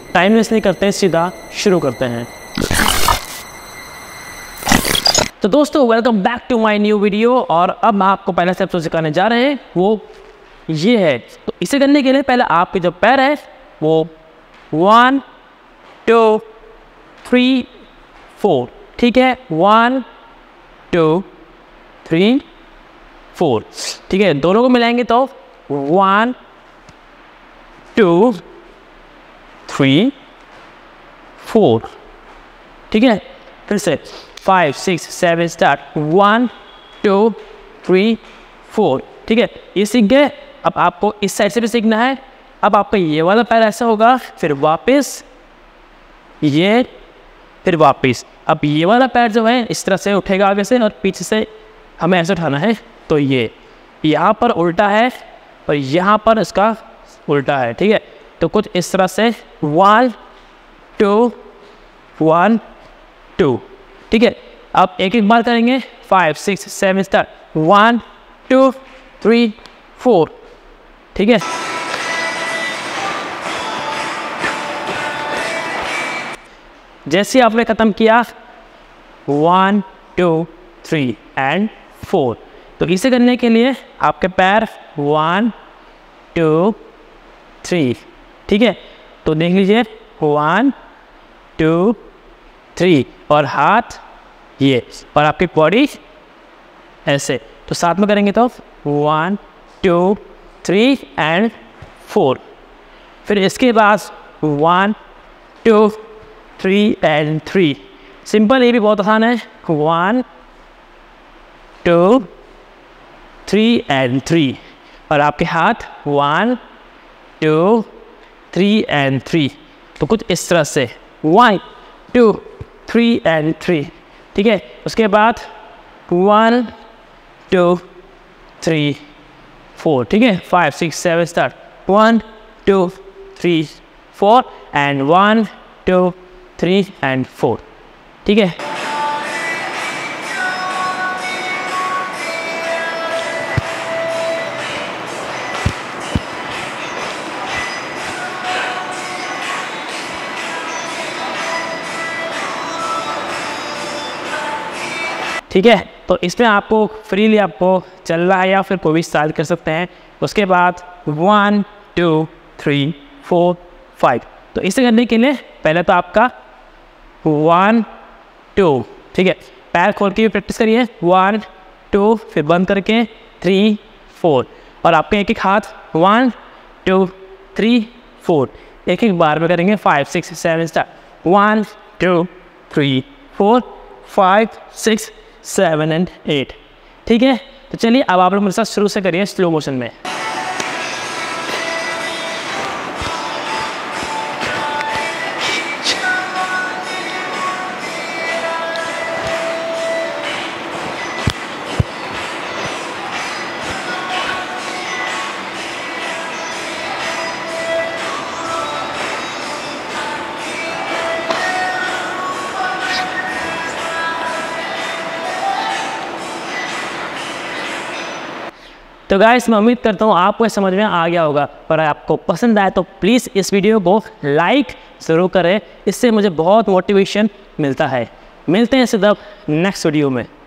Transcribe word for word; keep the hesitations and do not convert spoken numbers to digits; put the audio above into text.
Time waste नहीं करते हैं, सीधा शुरू करते हैं। तो दोस्तों welcome back to my new video. और अब मैं आपको पहला स्टेप जो सिखाने जा रहे हैं वो ये है। तो इसे करने के लिए पहले आपके जो पैर है वो वन टू थ्री फोर, ठीक है, वन टू थ्री फोर, ठीक है। दोनों को मिलाएंगे तो वन टू थ्री फोर, ठीक है। फिर से five six seven start, one two three four, ठीक है। ये सीख गए। अब आपको इस साइड से भी सीखना है। अब आपका ये वाला पैर ऐसा होगा, फिर वापस ये, फिर वापस। अब ये वाला पैर जो है इस तरह से उठेगा आगे से, और पीछे से हमें ऐसे उठाना है। तो ये यहाँ पर उल्टा है और यहाँ पर इसका उल्टा है, ठीक है। तो कुछ इस तरह से वन टू वन टू, ठीक है। अब एक एक बार करेंगे, five six seven start, one two three four, ठीक है। जैसे आपने खत्म किया one two three and four, तो इसे करने के लिए आपके पैर वन टू थ्री, ठीक है। तो देख लीजिए वन टू थ्री, और हाथ ये, और आपकी बॉडी ऐसे। तो साथ में करेंगे तो one two three and four. फिर इसके बाद one two three and three. Simple, ये भी बहुत आसान है। One two three and three, और आपके हाथ one two three and three. तो कुछ इस तरह से one two three and three, ठीक है। उसके बाद वन टू थ्री फोर, ठीक है। Five six seven start, one two three four and one two three and four, ठीक है। ठीक है, तो इसमें आपको फ्रीली आपको चलना है या फिर कोई भी स्टाइल कर सकते हैं। उसके बाद one two three four five. तो इसे करने के लिए पहले तो आपका वन टू, ठीक है, पैर खोल के भी प्रैक्टिस करिए, वन टू, फिर बंद करके थ्री फोर, और आपके एक एक हाथ वन टू थ्री फोर, एक एक बार में करेंगे। Five six seven start, one two three four five six seven and eight, ठीक है। तो चलिए अब आप लोग मेरे साथ शुरू से करिए स्लो मोशन में। तो गाइस मैं उम्मीद करता हूँ आपको समझ में आ गया होगा। पर आपको पसंद आए तो प्लीज़ इस वीडियो को लाइक ज़रूर करें, इससे मुझे बहुत मोटिवेशन मिलता है। मिलते हैं सीधा नेक्स्ट वीडियो में।